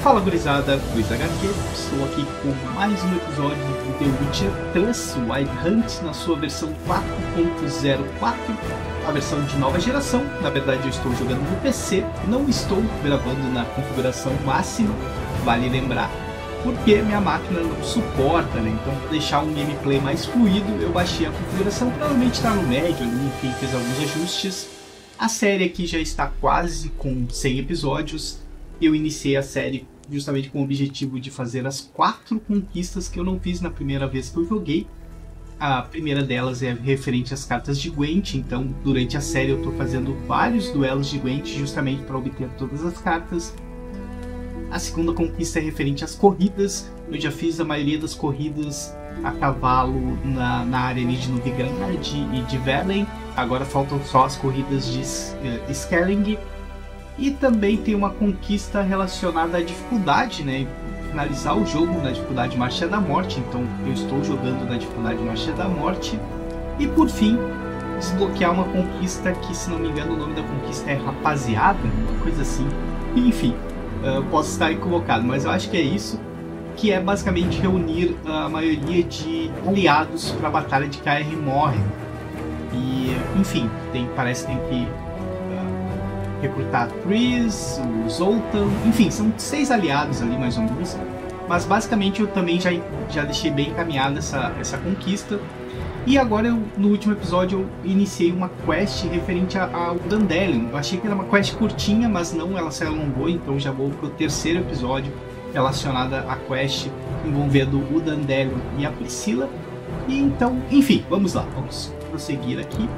Fala gurizada, Luiz HQ, estou aqui com mais um episódio do The Witcher 3 Wild Hunt na sua versão 4.04, a versão de nova geração. Na verdade eu estou jogando no PC, não estou gravando na configuração máxima, vale lembrar, porque minha máquina não suporta, né? Então para deixar um gameplay mais fluido eu baixei a configuração, provavelmente está no médio, enfim, fiz alguns ajustes. A série aqui já está quase com 100 episódios. Eu iniciei a série justamente com o objetivo de fazer as 4 conquistas que eu não fiz na primeira vez que eu joguei. A primeira delas é referente às cartas de Gwent, então durante a série eu estou fazendo vários duelos de Gwent justamente para obter todas as cartas. A segunda conquista é referente às corridas. Eu já fiz a maioria das corridas a cavalo na área ali de Novigrad e de Velen. Agora faltam só as corridas de Skelling. E também tem uma conquista relacionada à dificuldade, né? Finalizar o jogo na dificuldade Marcha da Morte. Então eu estou jogando na dificuldade Marcha da Morte. E por fim, desbloquear uma conquista que, se não me engano, o nome da conquista é Rapaziada, uma coisa assim. Enfim, eu posso estar equivocado, mas eu acho que é isso. Que é basicamente reunir a maioria de aliados para a Batalha de Kaer Morhen. E, enfim, parece que tem que recrutar a Triss, o Zoltan, enfim, são 6 aliados ali mais ou menos. Mas basicamente eu também já deixei bem encaminhada essa conquista. E agora no último episódio eu iniciei uma quest referente ao Dandelion. Eu achei que era uma quest curtinha, mas não, ela se alongou, então já vou pro terceiro episódio relacionada à quest envolvendo o Dandelion e a Priscila. E então, enfim, vamos lá, vamos prosseguir aqui.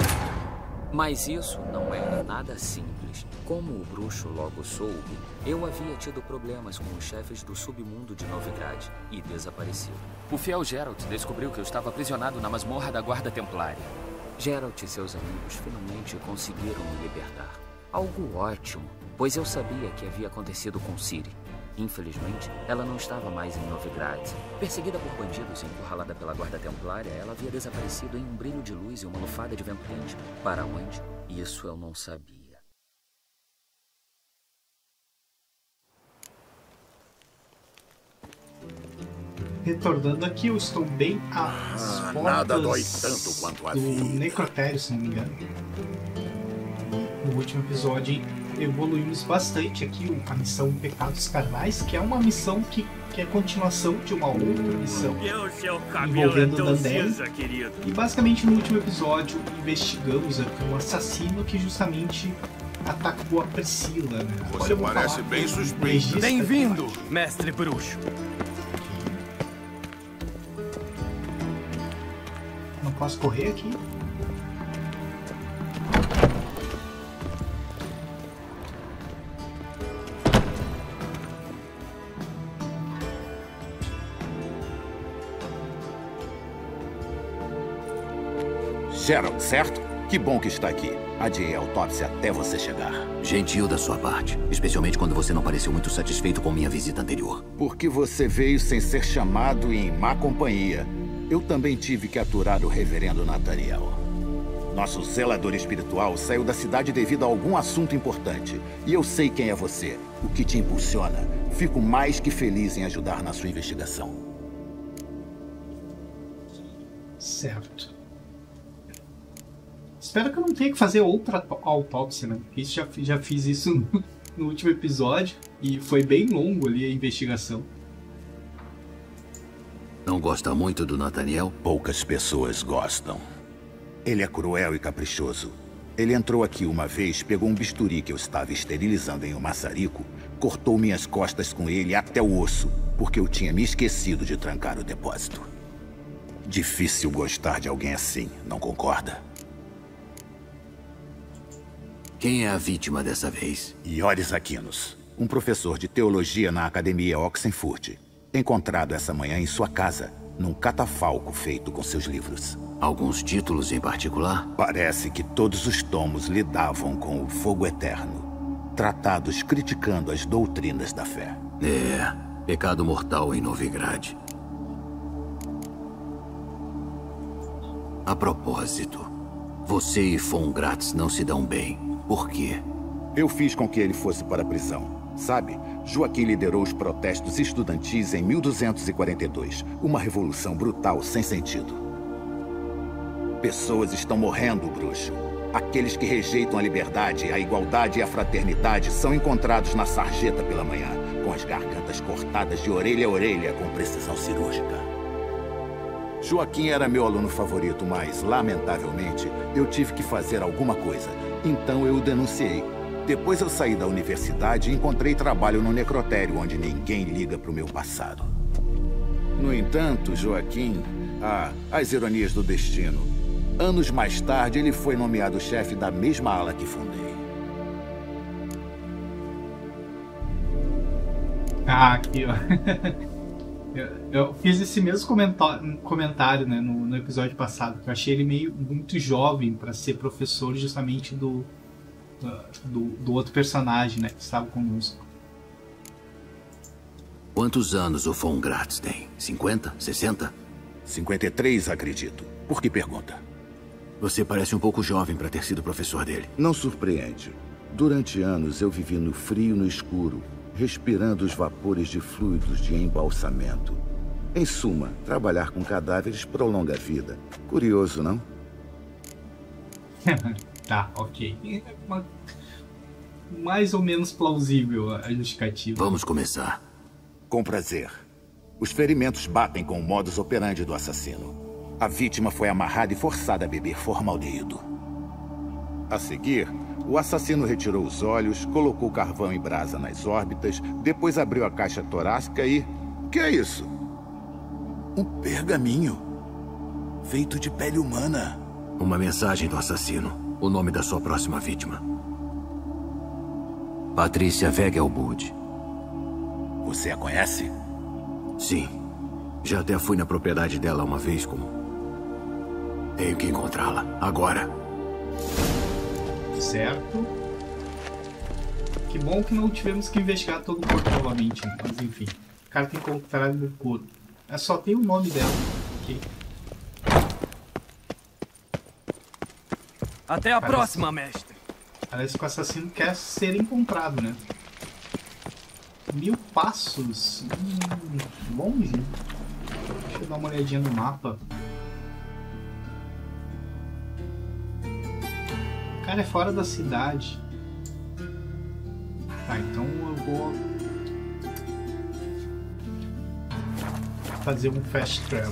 Mas isso não era nada simples. Como o bruxo logo soube, eu havia tido problemas com os chefes do submundo de Novigrad e desaparecido. O fiel Geralt descobriu que eu estava aprisionado na masmorra da Guarda Templária. Geralt e seus amigos finalmente conseguiram me libertar. Algo ótimo, pois eu sabia que havia acontecido com Ciri. Infelizmente, ela não estava mais em Novigrad. Perseguida por bandidos e encurralada pela Guarda Templária, ela havia desaparecido em um brilho de luz e uma lufada de vento quente. Para onde? Isso eu não sabia. Retornando aqui, eu estou bem às portas nada dói tanto quanto a do vida. Necrotério, se não me engano. No último episódio evoluímos bastante aqui a missão Pecados Carnais, que é uma missão que é continuação de uma outra missão envolvendo o Dandelion. E basicamente no último episódio investigamos aqui um assassino que justamente atacou a Priscila, né? Você parece bem suspeito. Bem-vindo, mestre bruxo. Não posso correr aqui. Geralt, certo? Que bom que está aqui. Adiei a autópsia até você chegar. Gentil da sua parte, especialmente quando você não pareceu muito satisfeito com minha visita anterior. Porque você veio sem ser chamado e em má companhia. Eu também tive que aturar o reverendo Nathaniel. Nosso zelador espiritual saiu da cidade devido a algum assunto importante. E eu sei quem é você, o que te impulsiona. Fico mais que feliz em ajudar na sua investigação. Certo. Espero que eu não tenha que fazer outra autópsia, né? Porque já fiz isso no último episódio e foi bem longo ali a investigação. Não gosta muito do Nathaniel? Poucas pessoas gostam. Ele é cruel e caprichoso. Ele entrou aqui uma vez, pegou um bisturi que eu estava esterilizando em um maçarico, cortou minhas costas com ele até o osso, porque eu tinha me esquecido de trancar o depósito. Difícil gostar de alguém assim, não concorda? Quem é a vítima dessa vez? Ioris Aquinos, um professor de teologia na Academia Oxenfurt. Encontrado essa manhã em sua casa, num catafalco feito com seus livros. Alguns títulos em particular? Parece que todos os tomos lidavam com o fogo eterno. Tratados criticando as doutrinas da fé. É, pecado mortal em Novigrad. A propósito, você e Von Gratz não se dão bem. Por quê? Eu fiz com que ele fosse para a prisão. Sabe, Joaquim liderou os protestos estudantis em 1242. Uma revolução brutal, sem sentido. Pessoas estão morrendo, bruxo. Aqueles que rejeitam a liberdade, a igualdade e a fraternidade são encontrados na sarjeta pela manhã, com as gargantas cortadas de orelha a orelha com precisão cirúrgica. Joaquim era meu aluno favorito, mas, lamentavelmente, eu tive que fazer alguma coisa. Então eu o denunciei. Depois eu saí da universidade e encontrei trabalho no necrotério, onde ninguém liga para o meu passado. No entanto, Joaquim... as ironias do destino. Anos mais tarde, ele foi nomeado chefe da mesma ala que fundei. Aqui, ó. Eu fiz esse mesmo comentário, né, no episódio passado, que eu achei ele muito jovem para ser professor justamente do outro personagem, né, que estava conosco. Quantos anos o Von Gratz tem? 50? 60? 53, acredito. Por que pergunta? Você parece um pouco jovem para ter sido professor dele. Não surpreende. Durante anos eu vivi no frio e no escuro, respirando os vapores de fluidos de embalsamento. Em suma, trabalhar com cadáveres prolonga a vida. Curioso, não? Tá, ok. Mais ou menos plausível a justificativa. Vamos começar. Com prazer. Os ferimentos batem com o modus operandi do assassino. A vítima foi amarrada e forçada a beber formaldeído. A seguir, o assassino retirou os olhos, colocou carvão em brasa nas órbitas, depois abriu a caixa torácica e... Que é isso? Um pergaminho. Feito de pele humana. Uma mensagem do assassino. O nome da sua próxima vítima. Patrícia Wegelbud. Você a conhece? Sim. Já até fui na propriedade dela uma vez com... Tenho que encontrá-la. Agora. Certo. Que bom que não tivemos que investigar todo o corpo novamente, né? Mas enfim. O cara tem encontrado no corpo. Só tem o nome dela. Ok. Até a próxima, mestre. Parece que o assassino quer ser encontrado, né? 1000 passos. Longe. Deixa eu dar uma olhadinha no mapa. O cara é fora da cidade. Tá, então eu vou fazer um fast travel.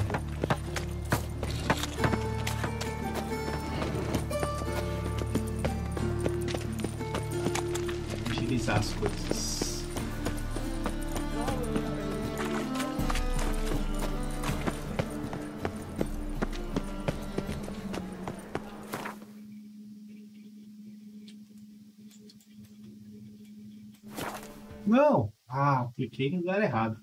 Agilizar as coisas. Não! Ah, cliquei no lugar errado.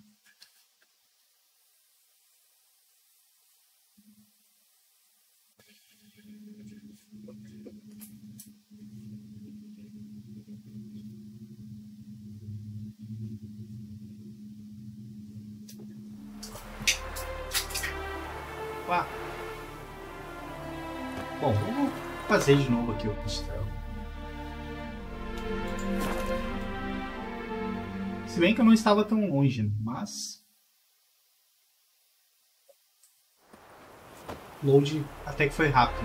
Uá. Bom, vamos fazer de novo aqui o castelo. Se bem que eu não estava tão longe, mas... Load até que foi rápido.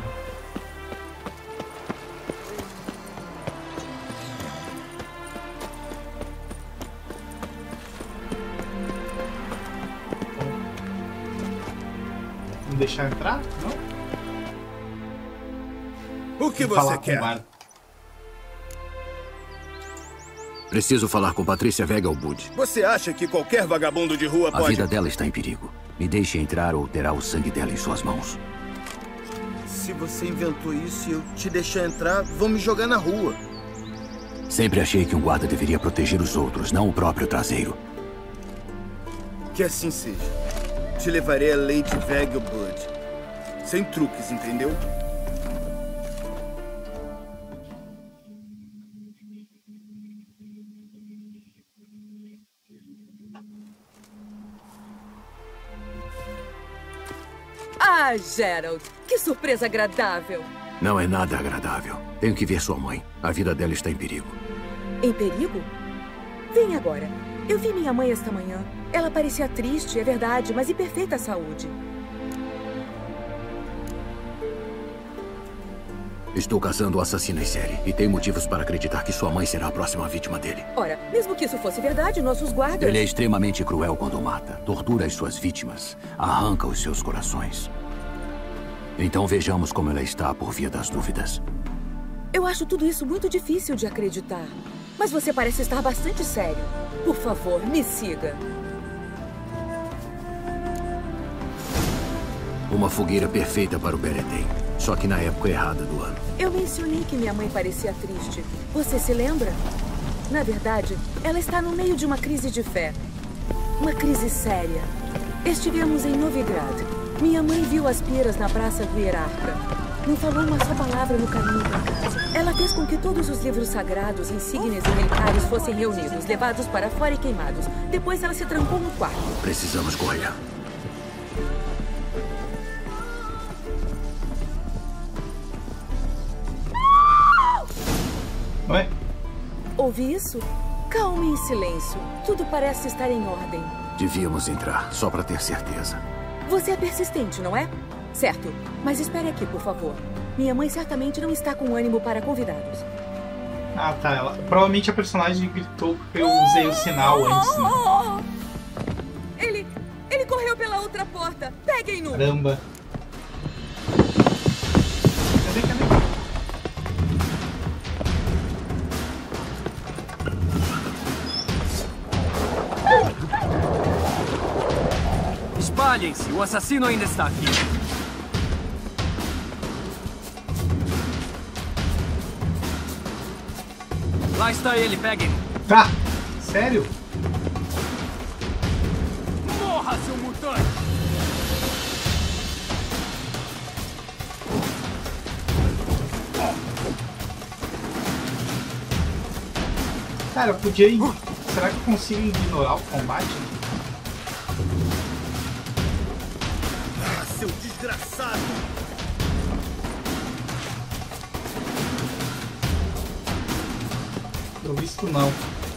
Não deixar entrar? Não? O que você quer? Preciso falar com Patrícia Wegelbud. Você acha que qualquer vagabundo de rua pode... A vida dela está em perigo. Me deixe entrar ou terá o sangue dela em suas mãos. Se você inventou isso e eu te deixar entrar, vão me jogar na rua. Sempre achei que um guarda deveria proteger os outros, não o próprio traseiro. Que assim seja. Te levarei a Lady Wegelbud. Sem truques, entendeu? Ah, Gerald, que surpresa agradável. Não é nada agradável. Tenho que ver sua mãe. A vida dela está em perigo. Em perigo? Vem agora. Eu vi minha mãe esta manhã. Ela parecia triste, é verdade, mas em perfeita saúde. Estou caçando o assassino em série e tenho motivos para acreditar que sua mãe será a próxima vítima dele. Ora, mesmo que isso fosse verdade, nossos guardas... Ele é extremamente cruel quando mata, tortura as suas vítimas, arranca os seus corações. Então vejamos como ela está por via das dúvidas. Eu acho tudo isso muito difícil de acreditar. Mas você parece estar bastante sério. Por favor, me siga. Uma fogueira perfeita para o Beretem, só que na época errada do ano. Eu mencionei que minha mãe parecia triste. Você se lembra? Na verdade, ela está no meio de uma crise de fé. Uma crise séria. Estivemos em Novigrad. Minha mãe viu as piras na Praça do Hierarca. Não falou uma só palavra no caminho para casa. Ela fez com que todos os livros sagrados, insígnias e relicários fossem reunidos, levados para fora e queimados. Depois ela se trancou no quarto. Precisamos correr. Ué? Ouvi isso? Calme em silêncio. Tudo parece estar em ordem. Devíamos entrar, só para ter certeza. Você é persistente, não é? Certo. Mas espere aqui, por favor. Minha mãe certamente não está com ânimo para convidados. Ah, tá. Provavelmente a personagem gritou porque eu usei o sinal antes, né? Ele correu pela outra porta. Peguem-no. Caramba. Cadê? Espalhem-se, o assassino ainda está aqui. Lá está ele, peguem. Tá. Sério? Morra, seu mutante! Cara, eu podia ir. Será que eu consigo ignorar o combate? Seu desgraçado! Eu visto não.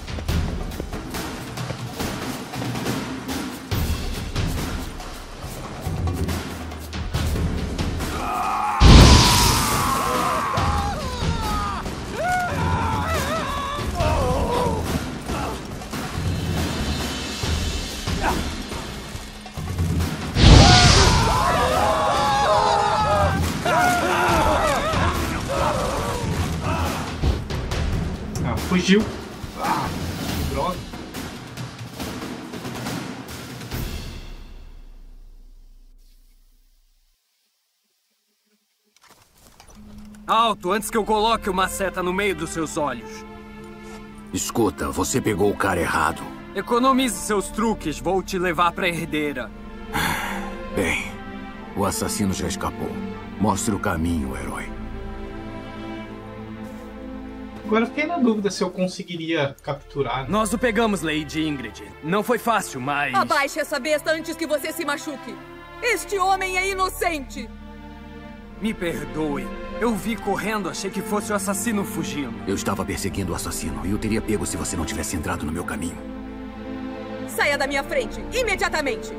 Fugiu. Ah, que droga. Alto, antes que eu coloque uma seta no meio dos seus olhos. Escuta, você pegou o cara errado. Economize seus truques, vou te levar pra herdeira. Bem, o assassino já escapou. Mostre o caminho, herói. Agora eu fiquei na dúvida se eu conseguiria capturar. Nós o pegamos, Lady Ingrid. Não foi fácil, mas... Abaixe essa besta antes que você se machuque. Este homem é inocente. Me perdoe. Eu vi correndo, achei que fosse o assassino fugindo. Eu estava perseguindo o assassino e o teria pego se você não tivesse entrado no meu caminho. Saia da minha frente, imediatamente.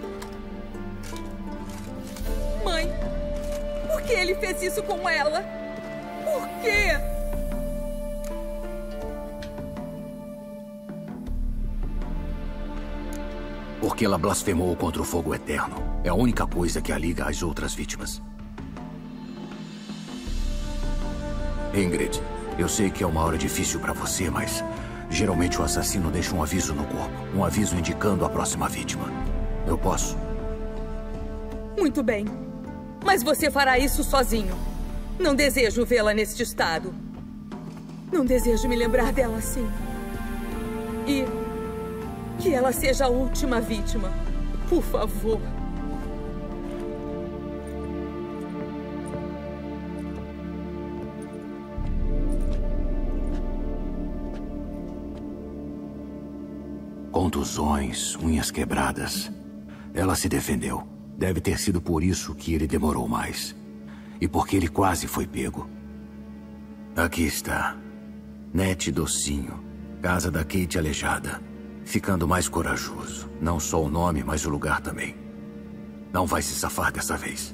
Mãe, por que ele fez isso com ela? Por quê? Porque ela blasfemou contra o fogo eterno. É a única coisa que a liga às outras vítimas. Ingrid, eu sei que é uma hora difícil para você, mas geralmente o assassino deixa um aviso no corpo. Um aviso indicando a próxima vítima. Eu posso? Muito bem. Mas você fará isso sozinho. Não desejo vê-la neste estado. Não desejo me lembrar dela assim. E... que ela seja a última vítima. Por favor. Contusões, unhas quebradas. Ela se defendeu. Deve ter sido por isso que ele demorou mais. E porque ele quase foi pego. Aqui está. Net docinho. Casa da Kate Aleijada. Ficando mais corajoso. Não só o nome, mas o lugar também. Não vai se safar dessa vez.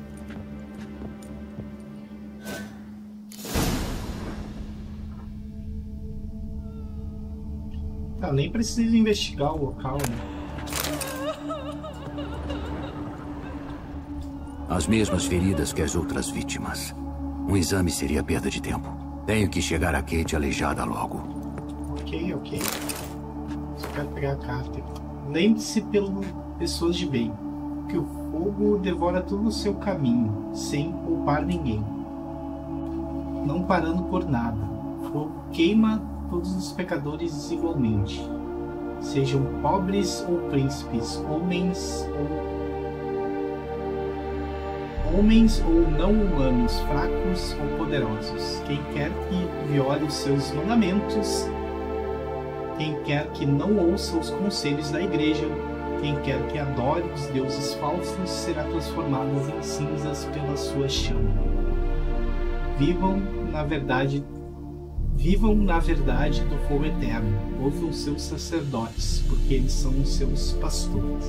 Nem preciso investigar o local, né? As mesmas feridas que as outras vítimas. Um exame seria perda de tempo. Tenho que chegar a Kate Aleijada logo. Ok. Só quero pegar a carta. Lembre-se, pessoas de bem, que o fogo devora todo o seu caminho, sem poupar ninguém. Não parando por nada. O fogo queima todos os pecadores desigualmente. Sejam pobres ou príncipes, homens ou não humanos, fracos ou poderosos. Quem quer que viole os seus mandamentos, quem quer que não ouça os conselhos da igreja, quem quer que adore os deuses falsos, será transformado em cinzas pela sua chama. Vivam na verdade do fogo eterno. Ouçam seus sacerdotes, porque eles são os seus pastores.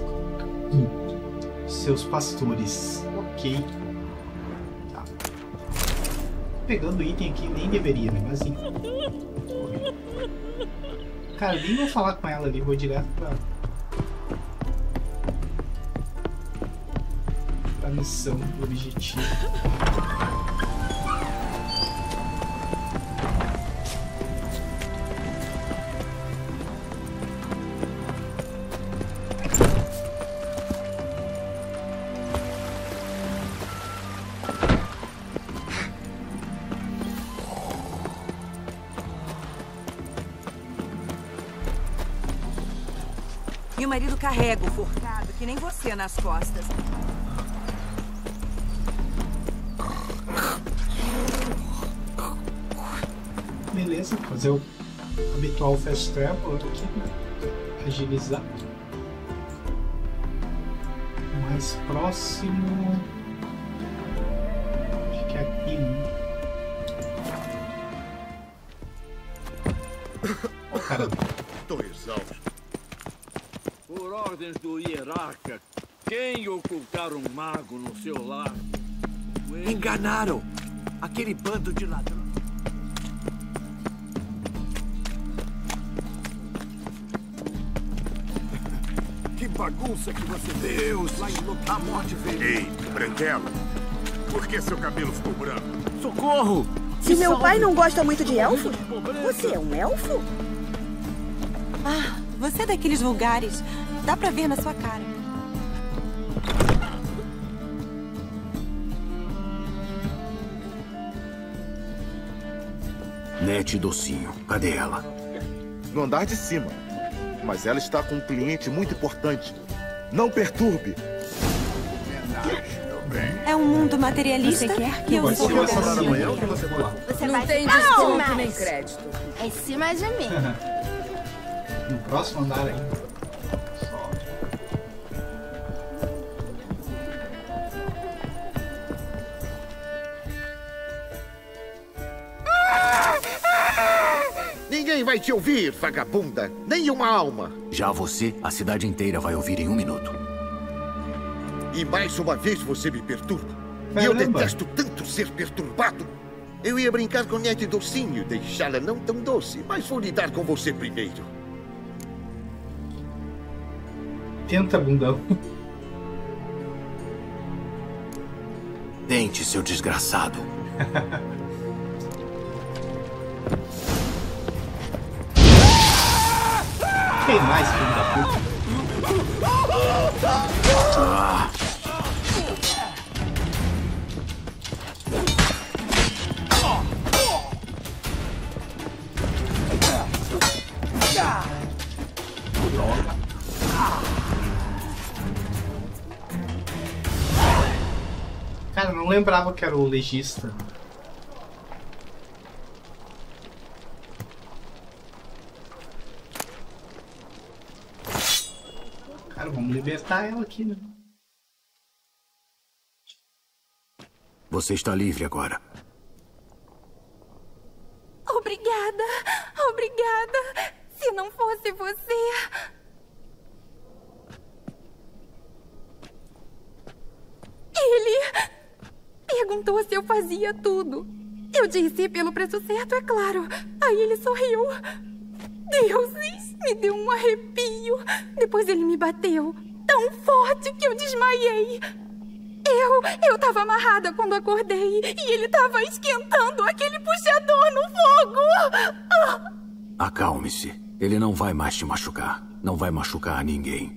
Seus pastores. Ok. Tá. Pegando item aqui, nem deveria, né? Mas enfim. Cara, nem vou falar com ela ali, vou direto pra missão, pro objetivo. Meu marido carrega o forcado que nem você nas costas. Beleza, fazer o habitual fast travel aqui, né? Agilizar. O mais próximo. Acho que é aqui, né? Ó, cara. Tô exausto. Por ordens do hierarca, quem ocultar um mago no seu lar? Enganaram! Aquele bando de ladrões. Que bagunça que você Deus! A morte veio. Ei, Branquela, por que seu cabelo ficou branco? Socorro! Se meu pai não gosta muito de elfos, você é um elfo? Ah, você é daqueles vulgares. Dá pra ver na sua cara. Nete Docinho, cadê ela? No andar de cima. Mas ela está com um cliente muito importante. Não perturbe. É um mundo materialista que eu sou. Você não tem desconto nem crédito. Em cima de mim. No próximo andar aí. Ninguém vai te ouvir, vagabunda. Nem uma alma. Já você, a cidade inteira vai ouvir em 1 minuto. E mais uma vez você me perturba. Caramba. E eu detesto tanto ser perturbado. Eu ia brincar com Nete Docinho, deixá-la não tão doce, mas vou lidar com você primeiro. Tenta, bundão. Tente, seu desgraçado. Quem mais, filho da puta? Cara, eu não lembrava que era o legista. Cara, vamos libertar ela aqui, né? Você está livre agora. Obrigada. Obrigada. Obrigada. Se não fosse você... Ele perguntou se eu fazia tudo. Eu disse pelo preço certo, é claro. Aí ele sorriu. Deuses, me deu um arrepio. Depois ele me bateu tão forte que eu desmaiei. Eu tava amarrada quando acordei e ele tava esquentando aquele puxador no fogo. Acalme-se. Ele não vai mais te machucar. Não vai machucar ninguém.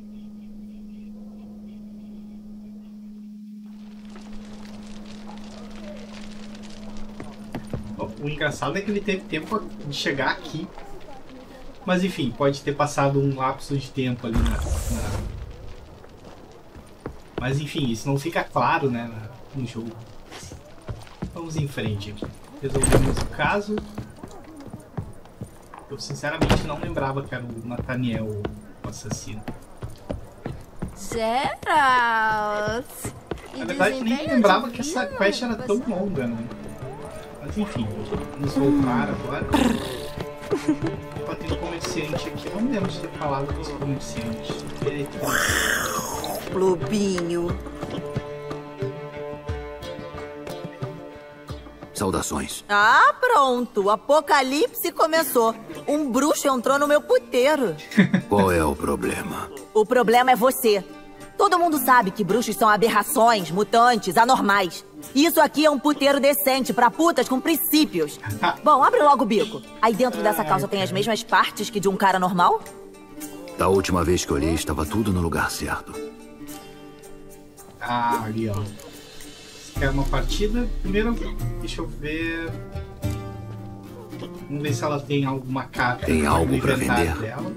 O engraçado é que ele teve tempo de chegar aqui. Mas enfim, pode ter passado um lapso de tempo ali Mas enfim, isso não fica claro, né, no jogo. Vamos em frente aqui. Resolvemos o caso. Eu sinceramente não lembrava que era o Nathaniel o assassino. Geralt! Na verdade, nem lembrava que essa quest era tão longa, né? Mas enfim, vamos voltar agora. Tem um comerciante aqui. Não lembro de ter falado com esse comerciante. Lobinho. Saudações. Ah, pronto. O apocalipse começou. Um bruxo entrou no meu puteiro. Qual é o problema? O problema é você. Todo mundo sabe que bruxos são aberrações, mutantes, anormais. Isso aqui é um puteiro decente pra putas com princípios. Bom, abre logo o bico. Aí dentro dessa calça tem as mesmas partes que de um cara normal? Da última vez que olhei, estava tudo no lugar certo. Ah, ali, ó. Você quer uma partida? Primeiro, deixa eu ver... Vamos ver se ela tem alguma carta. Tem algo pra vender? Dela.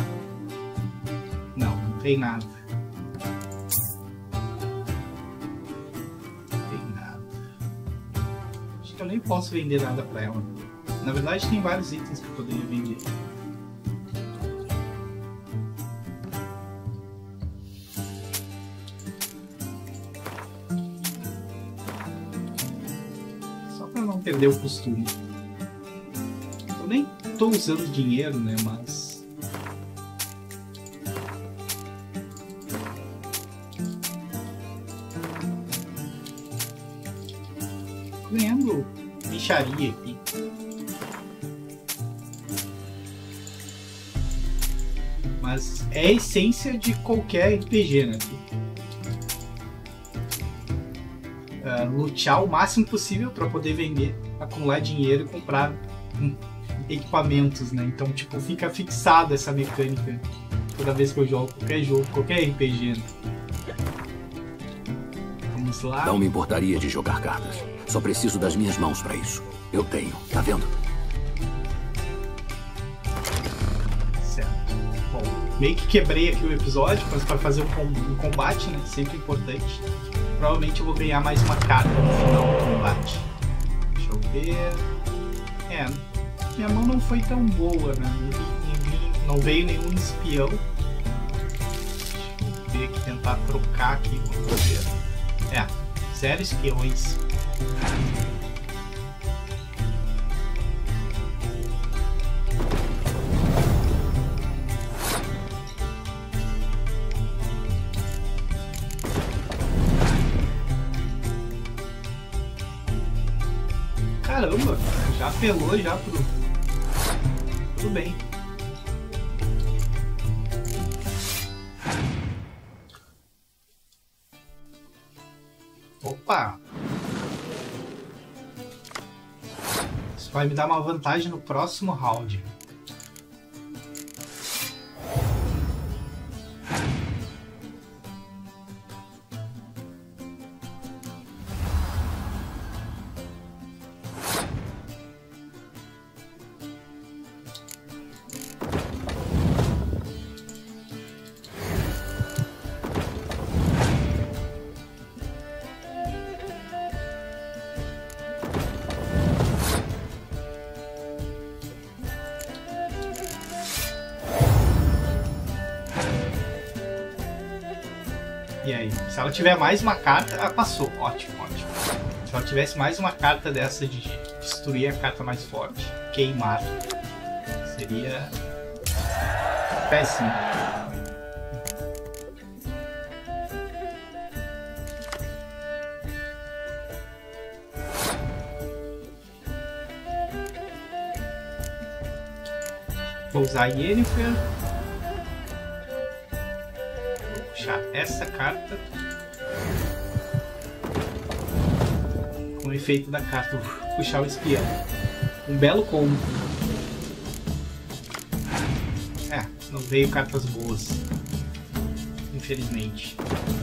Não, não tem nada. Eu nem posso vender nada pra ela. Na verdade, tem vários itens que eu poderia vender. Só pra não perder o costume. Eu nem tô usando dinheiro, né? Mas... ganhando bicharia aqui. Mas é a essência de qualquer RPG, né? Lutear o máximo possível para poder vender, acumular dinheiro e comprar equipamentos, né? Então, tipo, fica fixada essa mecânica toda vez que eu jogo, qualquer RPG, né? Vamos lá. Não me importaria de jogar cartas. Só preciso das minhas mãos pra isso. Eu tenho, tá vendo? Certo. Bom, meio que quebrei aqui o episódio, mas para fazer um combate, né? Sempre importante. Provavelmente eu vou ganhar mais uma carta no final do combate. Deixa eu ver... minha mão não foi tão boa, né? Não veio nenhum espião. Deixa eu ver aqui, tentar trocar aqui. Vamos ver. 0 espiões. Caramba, já apelou já pro... Tudo bem. Opa! Isso vai me dar uma vantagem no próximo round. E aí, se ela tiver mais uma carta, ela passou. Ótimo, ótimo. Se ela tivesse mais uma carta dessa de destruir a carta mais forte. queimar. Seria péssimo. Vou usar a Yennefer. Vou puxar essa carta. Com o efeito da carta, vou puxar o espião. Um belo combo. É, não veio cartas boas. Infelizmente.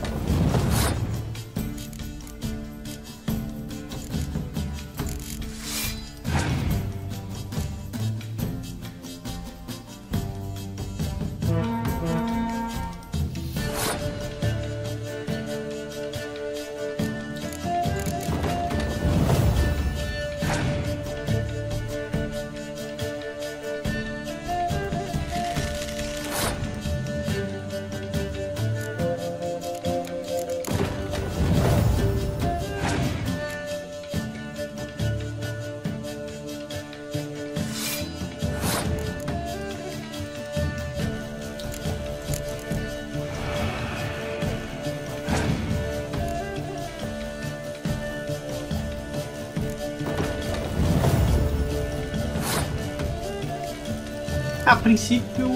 A princípio,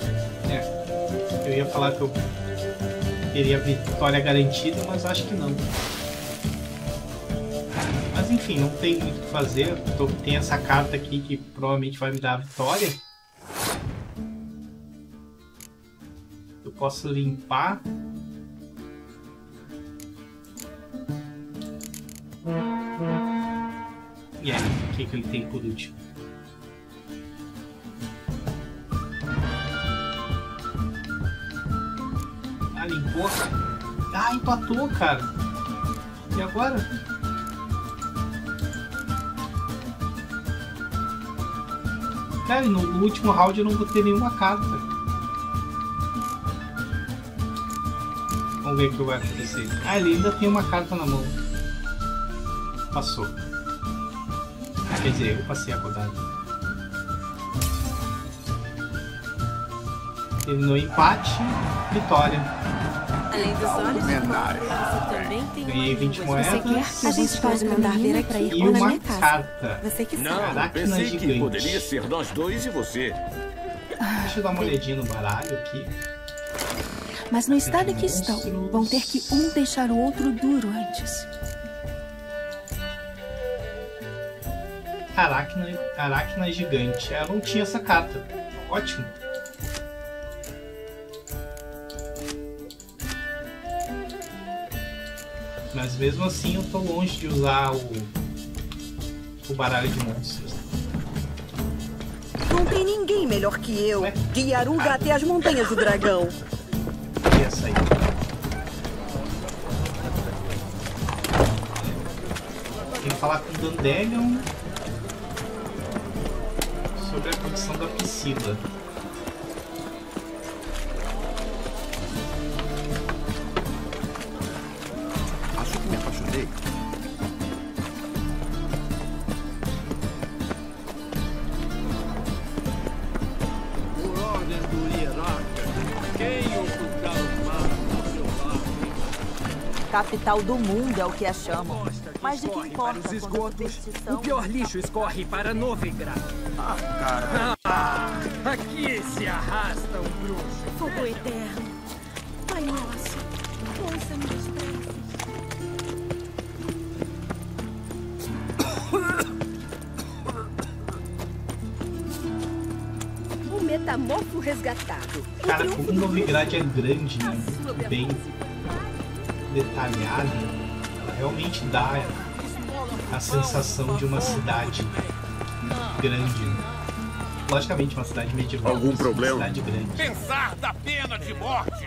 eu ia falar que eu teria vitória garantida, mas acho que não. Mas enfim, não tem muito o que fazer. Tem essa carta aqui que provavelmente vai me dar a vitória. Eu posso limpar. E aí, o que ele tem por último? Ah, limpou. Ah, empatou, cara. E agora? Cara, no último round eu não botei nenhuma carta. Vamos ver o que vai acontecer. Ah, ele ainda tem uma carta na mão. Passou. Quer dizer, eu passei a rodada. Terminou empate, vitória. Além dos olhos, você também tem. Ganhei 20 moedas. A gente pode mandar ver aqui pra ir e na uma minha casa. carta. Você que sabe. Não, Aracna pensei gigante. que poderia ser nós dois e você. Deixa eu dar uma olhadinha no baralho aqui. Mas no estado em que estão, vão ter que um deixar o outro duro antes. Aracna gigante. Eu não tinha essa carta. Ótimo. Mas mesmo assim eu tô longe de usar o baralho de monstros. Não tem ninguém melhor que eu. De Yaruga até as montanhas do dragão. E essa aí? Tem que falar com o Dandelion sobre a condição da Priscila. Acho que me apaixonei. Por ordem do hierarca, quem ocultar o mar ao seu lado? Capital do mundo é o que a chamam. Mas de que importa Para os quando a esgotos, superstição... o pior lixo escorre para Novigrad. Ah, caralho. Aqui se arrasta um bruxo. Fogo eterno. Pai nosso, ouça-me depressa. O metamorfo resgatado. Cara, como o Novigrad é grande, né? Bem detalhado. Ela realmente dá a sensação de uma cidade grande. Logicamente, uma cidade medieval. Algum problema? Uma cidade grande. Pensar da pena de morte.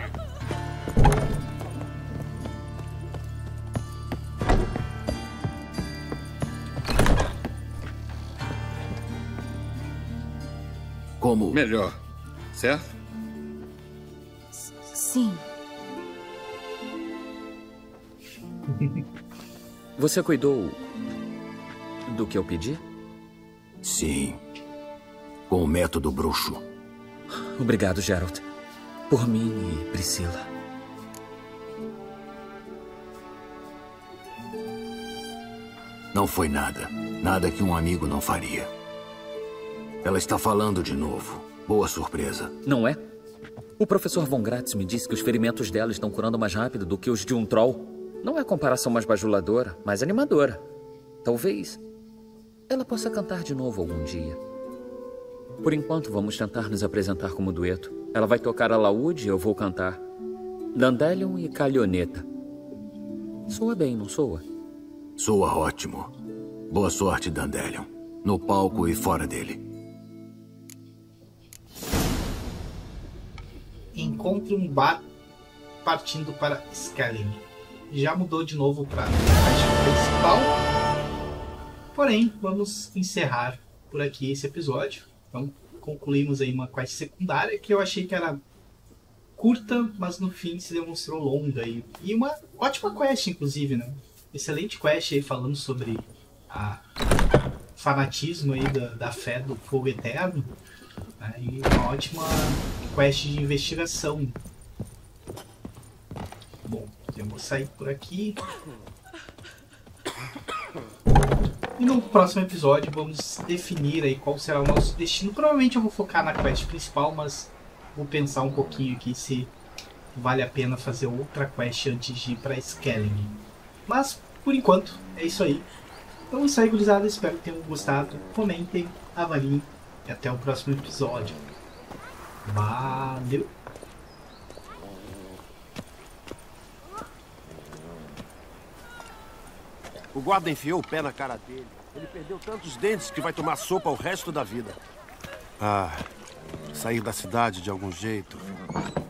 Como? Melhor, certo? Sim. Você cuidou do que eu pedi? Sim. com o método bruxo. Obrigado, Geralt. Por mim e Priscila. Não foi nada. Nada que um amigo não faria. Ela está falando de novo. Boa surpresa. Não é? O professor Von Gratz me disse que os ferimentos dela estão curando mais rápido do que os de um troll. Não é a comparação mais bajuladora, mais animadora. Talvez ela possa cantar de novo algum dia. Por enquanto, vamos tentar nos apresentar como dueto. Ela vai tocar alaúde e eu vou cantar Dandelion e Calioneta. Soa bem, não soa? Soa ótimo. Boa sorte, Dandelion. No palco e fora dele. Encontre um bar partindo para Skellige. Já mudou de novo para a quest principal. Porém, vamos encerrar por aqui esse episódio. Então, concluímos aí uma quest secundária que eu achei que era curta, mas no fim se demonstrou longa. E uma ótima quest, inclusive, né? Excelente quest aí falando sobre a fanatismo aí da fé do fogo eterno. Né? E uma ótima quest de investigação. Bom, eu vou sair por aqui. E no próximo episódio vamos definir aí qual será o nosso destino. Provavelmente eu vou focar na quest principal, mas vou pensar um pouquinho aqui se vale a pena fazer outra quest antes de ir para Skellige. Mas, por enquanto, é isso aí. Então é isso aí, gurizada. Espero que tenham gostado. Comentem, avaliem e até o próximo episódio. Valeu! O guarda enfiou o pé na cara dele. Ele perdeu tantos dentes que vai tomar sopa o resto da vida. Ah, sair da cidade de algum jeito.